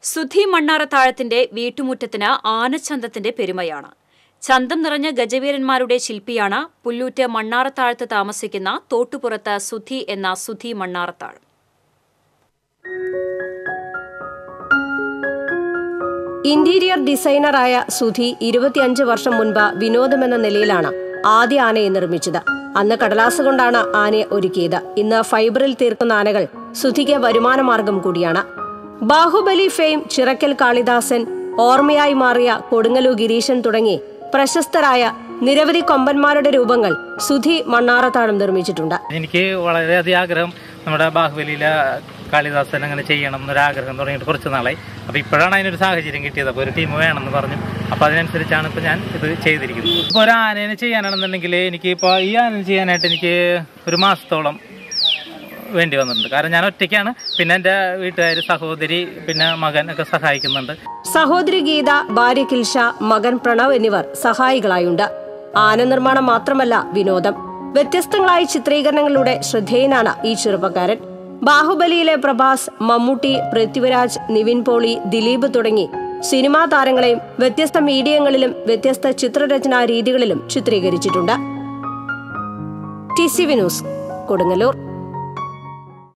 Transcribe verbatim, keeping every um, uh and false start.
സുധി മണ്ണാറത്താഴത്തിന്റെ വീട്ടുമുറ്റത്തിന് ആനച്ചന്തത്തിന്റെ പെരുമയാണ്. ചന്തം നിറഞ്ഞ ഗജവീരന്മാരുടെ ശില്പിയാണ് പുല്ലൂറ്റ് മണ്ണാറത്താഴത്ത് താമസിക്കുന്ന തോട്ടുപുറത്ത് സുധി എന്ന സുധി മണ്ണാറത്താഴം. ഇന്റീരിയർ ഡിസൈനറായ സുധി ഇരുപത്തിയഞ്ച് വർഷം മുൻപ് വിനോദമെന്ന നിലയിലാണ് ആദ്യ ആനയെ നിർമ്മിച്ചത്. അന്ന് കടലാസ് കൊണ്ടാണ് ആനയെ ഒരുക്കിയത്. ഇന്ന് ഫൈബറിൽ തീർക്കുന്ന ആനകൾ സുധിക്ക് വരുമാനമാർഗം കൂടിയാണ്. ബാഹുബലി ഫെയിം, ചിറക്കൽ കാളിദാസൻ, ഓർമ്മയായി മാറിയ കൊടുങ്ങല്ലു ഗിരീശൻ തുടങ്ങി പ്രശസ്തരായ നിരവധി കൊമ്പന്മാരുടെ രൂപങ്ങൾ സുധി മണ്ണാറത്താഴം നിർമ്മിച്ചിട്ടുണ്ട്. എനിക്ക് വളരെയധികം ആഗ്രഹം നമ്മുടെ ബാഹുബലിയിലെ കാളിദാസൻ അങ്ങനെ ചെയ്യണം എന്നൊരാഗ്രഹം തുടങ്ങിയിട്ട് കുറച്ച് നാളായി. അപ്പോൾ ഇപ്പോഴാണ് അതിനൊരു സാഹചര്യം കിട്ടിയത്. അപ്പോൾ ഒരു ടീം വേണമെന്ന് പറഞ്ഞു. അപ്പോൾ അതിനനുസരിച്ചാണ് ഇപ്പോൾ ഞാൻ ഇത് ചെയ്തിരിക്കുന്നത്. ഇപ്പോൾ ഒരു ആനേനെ ചെയ്യാനാണെന്നുണ്ടെങ്കിൽ എനിക്ക് ഇപ്പോൾ ഈ ആനയെ ചെയ്യാനായിട്ട് എനിക്ക് ഒരു മാസത്തോളം വേണ്ടി വന്നിട്ടുണ്ട്. കാരണം ഞാൻ ഒറ്റയ്ക്കാണ്. പിന്നെ എൻ്റെ വീട്ടുകാർ, സഹോദരി, പിന്നെ മകൻ ഒക്കെ സഹായിക്കുന്നുണ്ട്. സഹോദരി ഗീത, ഭാര്യ കിൽഷ, മകൻ പ്രണവ് എന്നിവർ സഹായികളായുണ്ട്. ആന നിർമ്മാണം മാത്രമല്ല വിനോദം. വ്യത്യസ്തങ്ങളായ ചിത്രീകരണങ്ങളിലൂടെ ശ്രദ്ധേയനാണ് ഈ ചെറുപ്പക്കാരൻ. ബാഹുബലിയിലെ പ്രഭാസ്, മമ്മൂട്ടി, പൃഥ്വിരാജ്, നിവിൻ പോളി, ദിലീപ് തുടങ്ങി സിനിമാ താരങ്ങളെയും വ്യത്യസ്ത മീഡിയങ്ങളിലും വ്യത്യസ്ത ചിത്രരചനാ രീതികളിലും ചിത്രീകരിച്ചിട്ടുണ്ട്. T C V news, Kodungallur.